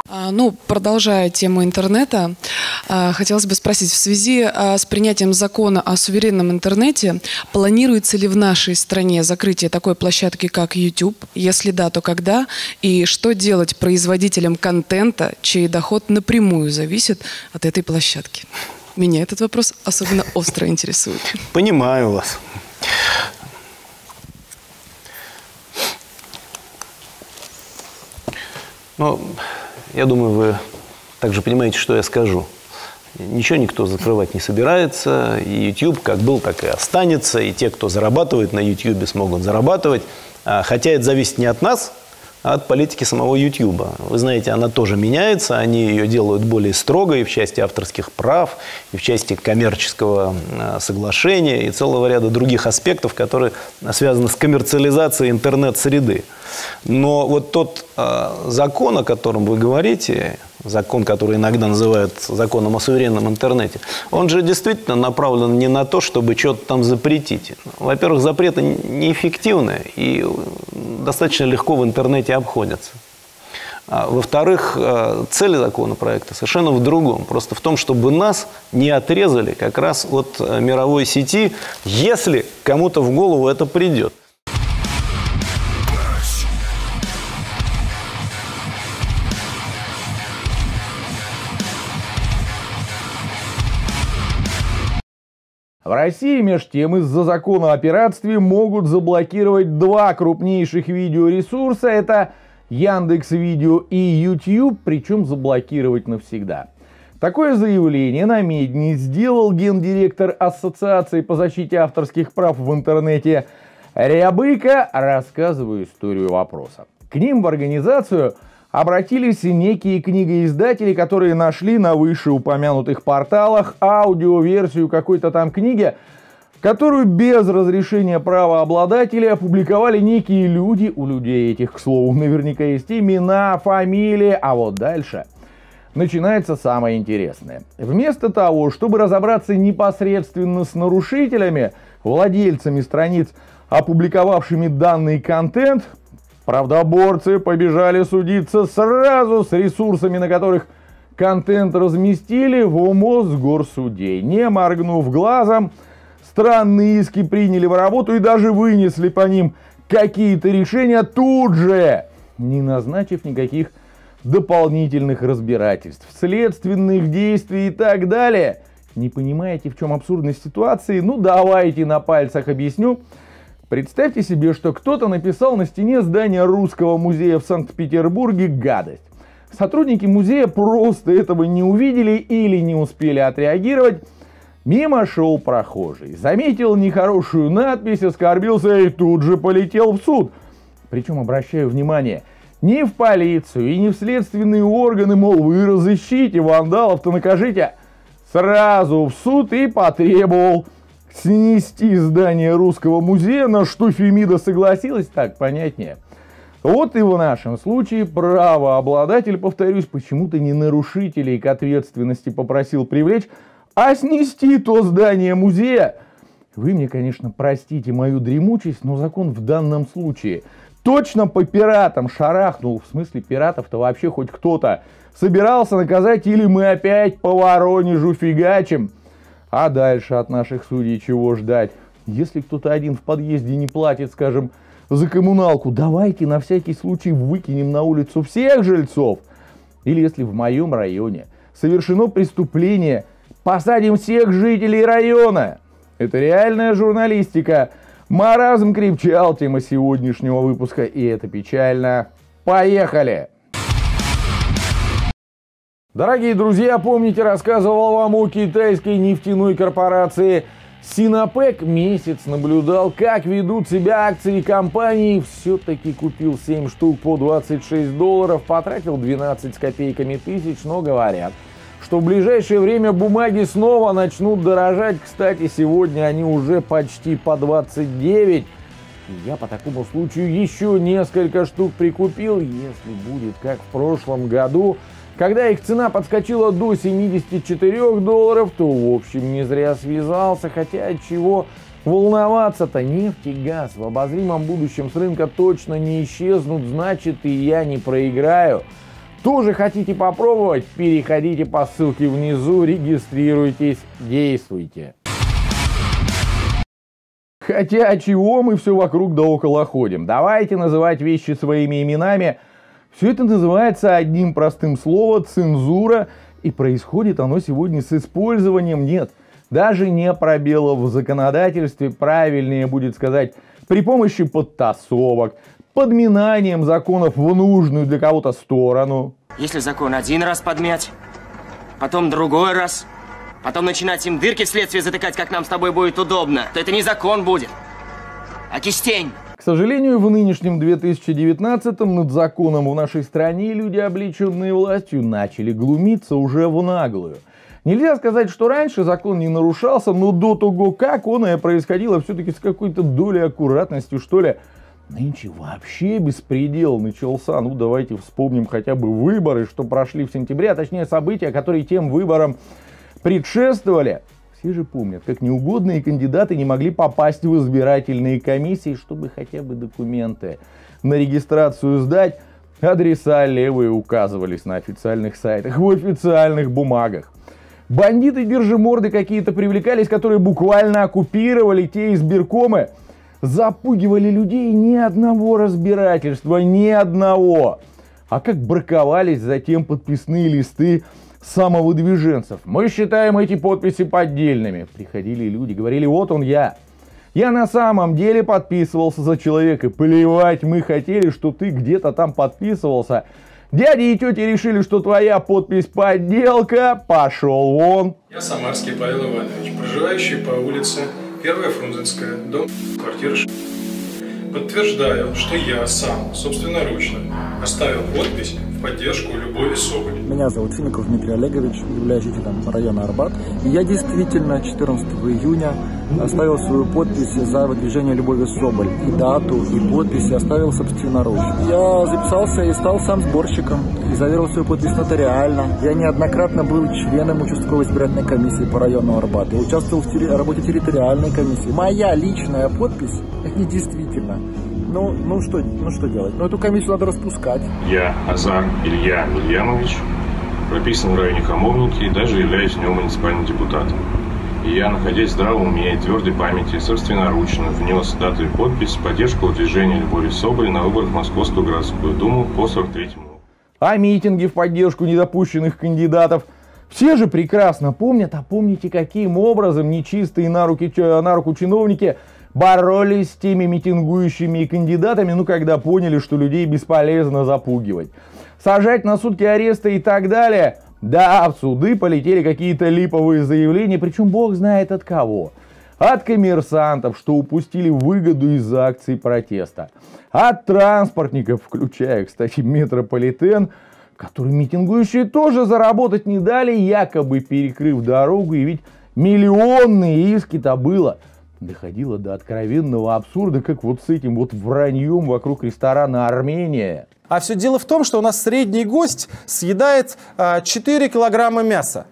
Продолжая тему интернета, хотелось бы спросить, в связи с принятием закона о суверенном интернете, планируется ли в нашей стране закрытие такой площадки, как YouTube? Если да, то когда? И что делать производителям контента, чей доход напрямую зависит от этой площадки? Меня этот вопрос особенно остро интересует. Понимаю вас. Я думаю, вы также понимаете, что я скажу. Ничего никто закрывать не собирается. И YouTube как был, так и останется. И те, кто зарабатывает на YouTube, смогут зарабатывать. Хотя это зависит не от нас, а от политики самого YouTube. Вы знаете, она тоже меняется. Они ее делают более строгой в части авторских прав, и в части коммерческого соглашения, и целого ряда других аспектов, которые связаны с коммерциализацией интернет-среды. Но вот тот закон, о котором вы говорите, закон, который иногда называют законом о суверенном интернете, он же действительно направлен не на то, чтобы что-то там запретить. Во-первых, запреты неэффективны и достаточно легко в интернете обходятся. Во-вторых, цель законопроекта совершенно в другом. Просто в том, чтобы нас не отрезали как раз от мировой сети, если кому-то в голову это придет. В России, между тем, из-за закона о пиратстве могут заблокировать два крупнейших видеоресурса. Это Яндекс.Видео и YouTube, причем заблокировать навсегда. Такое заявление на Медне сделал гендиректор Ассоциации по защите авторских прав в интернете Рябыка. Рассказываю историю вопроса. К ним в организацию обратились некие книгоиздатели, которые нашли на вышеупомянутых порталах аудиоверсию какой-то там книги, которую без разрешения правообладателя опубликовали некие люди. У людей этих, к слову, наверняка есть имена, фамилии. А вот дальше начинается самое интересное. Вместо того, чтобы разобраться непосредственно с нарушителями, владельцами страниц, опубликовавшими данный контент, правдоборцы побежали судиться сразу с ресурсами, на которых контент разместили, в Мосгорсуде. Не моргнув глазом, странные иски приняли в работу и даже вынесли по ним какие-то решения тут же, не назначив никаких дополнительных разбирательств, следственных действий и так далее. Не понимаете, в чем абсурдность ситуации? Давайте на пальцах объясню. Представьте себе, что кто-то написал на стене здания Русского музея в Санкт-Петербурге гадость. Сотрудники музея просто этого не увидели или не успели отреагировать. Мимо шел прохожий, заметил нехорошую надпись, оскорбился и тут же полетел в суд. Причем, обращаю внимание, не в полицию и не в следственные органы, мол, вы разыщите вандалов-то, накажите. Сразу в суд и потребовал снести здание Русского музея, на что Фемида согласилась, так понятнее. Вот и в нашем случае правообладатель, повторюсь, почему-то не нарушителей к ответственности попросил привлечь, а снести то здание музея. Вы мне, конечно, простите мою дремучесть, но закон в данном случае точно по пиратам шарахнул. В смысле, пиратов-то вообще хоть кто-то собирался наказать, или мы опять по Воронежу фигачим? А дальше от наших судей чего ждать? Если кто-то один в подъезде не платит, скажем, за коммуналку, давайте на всякий случай выкинем на улицу всех жильцов. Или если в моем районе совершено преступление, посадим всех жителей района. Это реальная журналистика. Маразм крепчал, тема сегодняшнего выпуска, и это печально. Поехали! Дорогие друзья, помните, рассказывал вам о китайской нефтяной корпорации Sinopec. Месяц наблюдал, как ведут себя акции компании. Все-таки купил 7 штук по $26, потратил 12 с копейками тысяч, но говорят, что в ближайшее время бумаги снова начнут дорожать. Кстати, сегодня они уже почти по 29. И я по такому случаю еще несколько штук прикупил. Если будет как в прошлом году, когда их цена подскочила до $74, то, в общем, не зря связался. Хотя от чего волноваться-то? Нефть и газ в обозримом будущем с рынка точно не исчезнут, значит, и я не проиграю. Тоже хотите попробовать? Переходите по ссылке внизу, регистрируйтесь, действуйте. Хотя чего мы все вокруг да около ходим? Давайте называть вещи своими именами. Все это называется одним простым словом — цензура. И происходит оно сегодня с использованием, нет, даже не пробелов в законодательстве, правильнее будет сказать, при помощи подтасовок, подминанием законов в нужную для кого-то сторону. Если закон один раз подмять, потом другой раз, потом начинать им дырки вследствие затыкать, как нам с тобой будет удобно, то это не закон будет, а кистень. К сожалению, в нынешнем 2019-м над законом в нашей стране люди, облеченные властью, начали глумиться уже в наглую. Нельзя сказать, что раньше закон не нарушался, но до того, как он и происходило, все-таки с какой-то долей аккуратности, что ли. Нынче вообще беспредел начался. Ну, давайте вспомним хотя бы выборы, что прошли в сентябре, а точнее события, которые тем выборам предшествовали. Все же помнят, как неугодные кандидаты не могли попасть в избирательные комиссии, чтобы хотя бы документы на регистрацию сдать. Адреса левые указывались на официальных сайтах, в официальных бумагах. Бандиты держиморды какие-то привлекались, которые буквально оккупировали те избиркомы, запугивали людей, ни одного разбирательства, ни одного. А как браковались затем подписные листы самовыдвиженцев. Мы считаем эти подписи поддельными. Приходили люди, говорили: вот он я. Я на самом деле подписывался за человека. Плевать, мы хотели, что ты где-то там подписывался. Дяди и тети решили, что твоя подпись подделка. Пошел вон. Я Самарский Павел Иванович, проживающий по улице 1 Фрунзенская, дом, квартира 6. Подтверждаю, что я сам собственноручно оставил подпись в поддержку Любови Соболь. Меня зовут Фиников Дмитрий Олегович, являюсь жителем района Арбат. И я действительно 14 июня оставил свою подпись за выдвижение Любови Соболь. И дату, и подпись я оставил собственноручно. Я записался и стал сам сборщиком. И заверил свою подпись нотариально. Я неоднократно был членом участковой избирательной комиссии по району Арбат. Я участвовал в работе территориальной комиссии. Моя личная подпись недействительна. Ну что делать? Эту комиссию надо распускать. Я, Азар Илья Ильямович, прописан в районе Хамовники и даже являюсь в нем муниципальным депутатом. И я, находясь в здравом уме и твердой памяти, собственноручно внес дату и подпись в поддержку выдвижения Любови Соболь на выборах в Московскую городскую думу по 43-му. А митинги в поддержку недопущенных кандидатов все же прекрасно помнят. А помните, каким образом нечистые на руку чиновники боролись с теми митингующими кандидатами, когда поняли, что людей бесполезно запугивать. Сажать на сутки ареста и так далее. Да, в суды полетели какие-то липовые заявления, причем бог знает от кого. От коммерсантов, что упустили выгоду из-за акций протеста. От транспортников, включая, кстати, метрополитен, который митингующие тоже заработать не дали, якобы перекрыв дорогу. И ведь миллионные иски-то было. Доходило до откровенного абсурда, как вот с этим вот враньем вокруг ресторана «Армения». А все дело в том, что у нас средний гость съедает 4 килограмма мяса.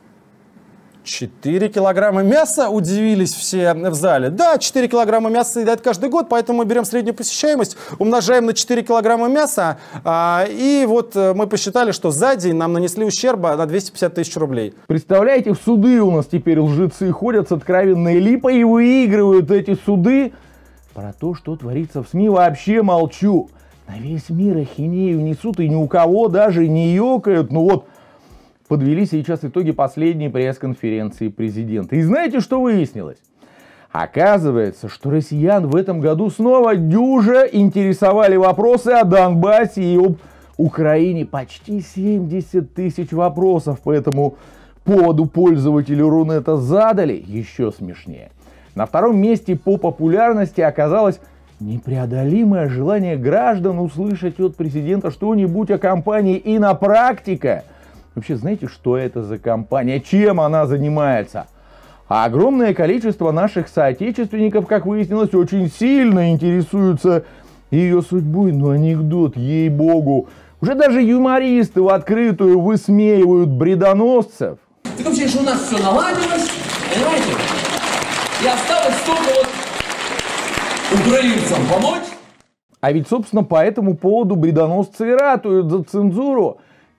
4 килограмма мяса, удивились все в зале. Да, 4 килограмма мяса съедает каждый год, поэтому мы берем среднюю посещаемость, умножаем на 4 килограмма мяса, и вот мы посчитали, что за день нам нанесли ущерба на 250 тысяч рублей. Представляете, в суды у нас теперь лжецы ходят с откровенной липой и выигрывают эти суды. Про то, что творится в СМИ, вообще молчу. На весь мир ахинею несут и ни у кого даже не ёкают. Подвели сейчас итоги последней пресс-конференции президента. И знаете, что выяснилось? Оказывается, что россиян в этом году снова дюже интересовали вопросы о Донбассе и об Украине. Почти 70 тысяч вопросов по этому поводу пользователи Рунета задали. Еще смешнее. На втором месте по популярности оказалось непреодолимое желание граждан услышать от президента что-нибудь о кампании «Инопрактика». Вообще, знаете, что это за компания? Чем она занимается? А огромное количество наших соотечественников, как выяснилось, очень сильно интересуются ее судьбой. Анекдот, ей-богу. Уже даже юмористы в открытую высмеивают бредоносцев. Так вообще, что у нас все наладилось, понимаете? И осталось только украинцам помочь. А ведь, собственно, по этому поводу бредоносцы и ратуют за цензуру.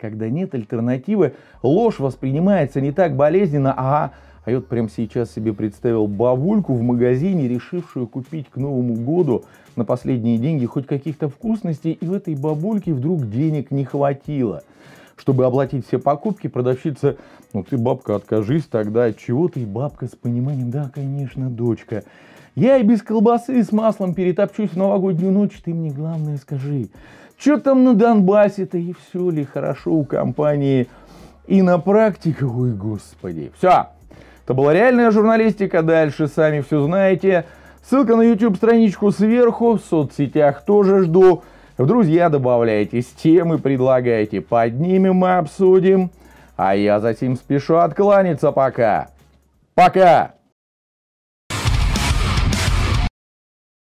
когда нет альтернативы, ложь воспринимается не так болезненно. А я вот прямо сейчас себе представил бабульку в магазине, решившую купить к Новому году на последние деньги хоть каких-то вкусностей, и в этой бабульке вдруг денег не хватило. Чтобы оплатить все покупки, продавщица: ну ты, бабка, откажись тогда. Чего ты, бабка, с пониманием? Да, конечно, дочка. Я и без колбасы с маслом перетопчусь в новогоднюю ночь. Ты мне главное скажи, что там на Донбассе-то, и все ли хорошо у компании? И на практике, ой, господи. Все, это была реальная журналистика. Дальше сами все знаете. Ссылка на YouTube-страничку сверху, в соцсетях тоже жду. В друзья добавляйтесь, темы предлагайте, поднимем и обсудим. А я затем спешу откланяться пока. Пока!